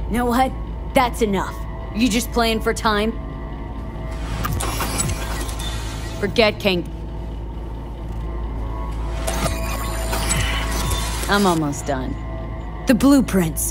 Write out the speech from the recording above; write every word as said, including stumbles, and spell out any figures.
You know what? That's enough. You just playing for time? Forget King. I'm almost done. The blueprints.